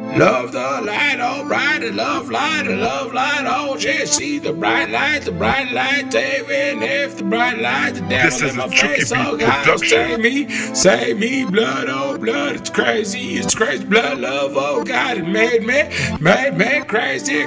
Love the light, oh bright, the love light, oh shit. See the bright light, even if the bright light, the devil in my face, oh God, save me, blood, oh blood, it's crazy, blood, love, oh God, it made me crazy,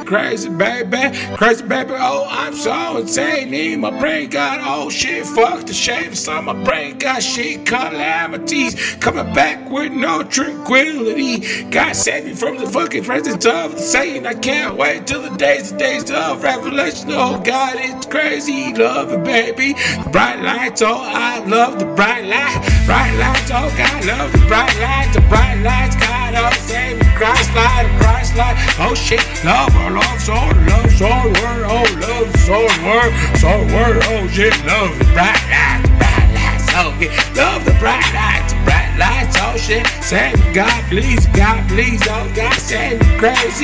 baby, oh I'm so insane, in my brain got, oh shit, fuck the shame, so my brain got shit, calamities, coming back with no tranquility, God save me from the fucking presence of the Satan. I can't wait till the days of revelation. Oh God, it's crazy, love it, baby. The bright lights, oh I love the bright lights, oh God, love the bright lights, God, oh save me, Christ light, oh shit, love, sword, word, oh love, sword, word, oh shit, love the bright lights, oh yeah, love the bright lights, oh shit, save me, God, please, oh God, save me,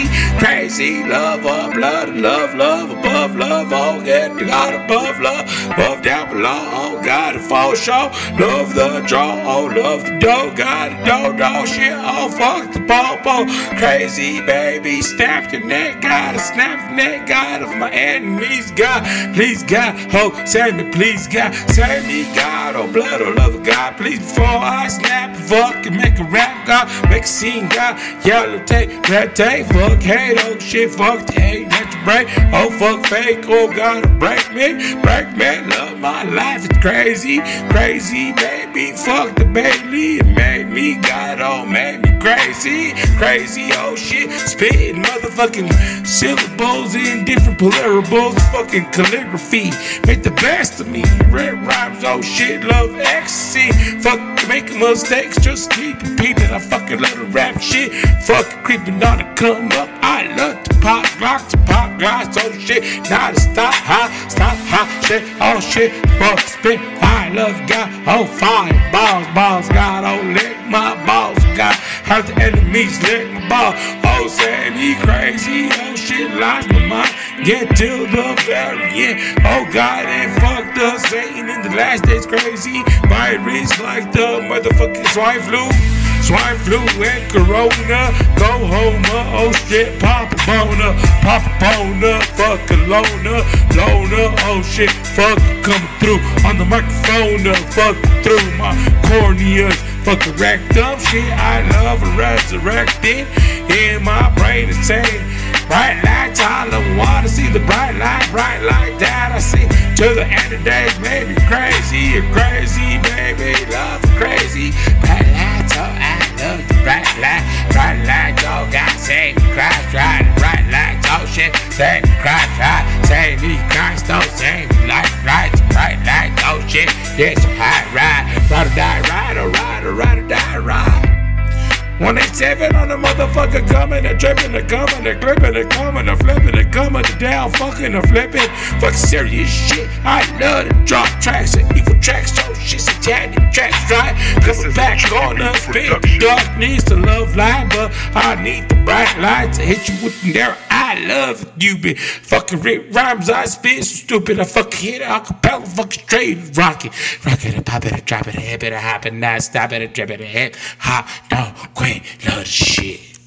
crazy, love, oh blood, love, above love, oh yeah, God above love, above down below, oh God, the fall show, love the draw, oh love the dough, God, the dough, shit, oh fuck the popo, crazy baby, snap your neck, God, snap the neck, God of my enemies, God, please, God, oh save me, please, God, save me, God, oh blood, oh love of God, please, before I snap, fuck and make a rap, God, make a scene, God, yellow tape, red tape, fuck hate, oh shit, fuck the hate, let you break, oh fuck fake, oh God, break me, love my life, it's crazy, baby, fuck the Bailey, it made me, God, oh, made me crazy, oh shit, spitting motherfucking syllables in different polarables, fucking calligraphy, make the best of me, red rhymes, oh shit, love ecstasy, fuck making mistakes, just keep repeating, I fucking love to rap shit, fucking creeping on the come up, I love to pop glass, oh shit, now to stop high, shit, oh shit, fuck spit, I love God, oh fire, balls, God, oh lick my balls, God, how the enemies lick my ball, oh say me crazy, oh shit, lost my mind, get till the very end, oh God, and fuck the Satan in the last days crazy, virus like the motherfucking swine flu and corona, go home, oh shit, pop a boner, fuck a loner, oh shit, fuck coming through on the microphone, fuck through my corneas, fuck a rectum, shit, I love resurrecting, in my brain is saying, bright lights, all I wanna see the bright light that I see, till the end of days, maybe crazy, baby, love crazy, bright lights, oh I love the bright light, oh God, save me, Christ, bright lights, oh shit, save me, Christ, save me, Christ, oh save me, light, bright light, oh shit, yes, high ride or die. 187 on the motherfucker coming, a tripping, a coming, a clipping, a coming, a flipping, a coming, a down, fucking, a flipping, fuck serious shit. I love to drop tracks and evil tracks, so shit, satanic tracks, right? Coming back on the spit, dark needs to love light, but I need the bright lights to hit you with the narrow. I love you, be fucking rip rhymes, I spit so stupid, I fucking hit it, acapella, fucking straight, rock it, pop it, drop it, hip it, hop it, not stop it, drip it, hip, hop, no, quit, love the shit.